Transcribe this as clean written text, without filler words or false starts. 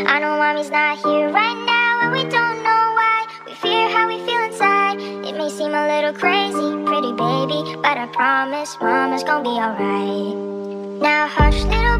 I know mommy's not here right now, and we don't know why. We fear how we feel inside. It may seem a little crazy, pretty baby, but I promise mama's gonna be alright. Now hush, little